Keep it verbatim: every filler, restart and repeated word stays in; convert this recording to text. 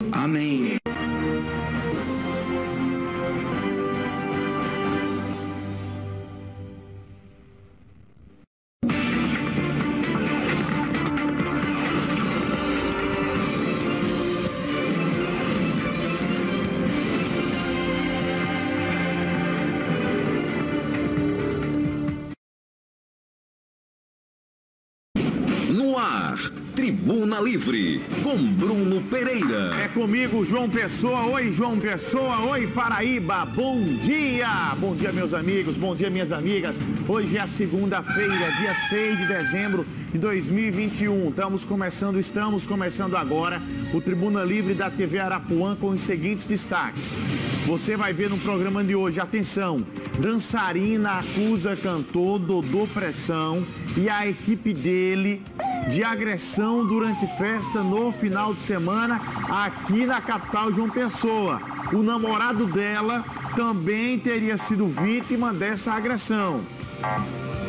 Amém. No ar, Tribuna Livre, com Bruno Pereira. É comigo, João Pessoa. Oi, João Pessoa. Oi, Paraíba. Bom dia. Bom dia, meus amigos. Bom dia, minhas amigas. Hoje é a segunda-feira, dia seis de dezembro de dois mil e vinte e um. Estamos começando, estamos começando agora o Tribuna Livre da T V Arapuã com os seguintes destaques. Você vai ver no programa de hoje, atenção, dançarina acusa cantor Dodô Pressão e a equipe dele de agressão durante festa no final de semana aqui na capital João Pessoa. O namorado dela também teria sido vítima dessa agressão.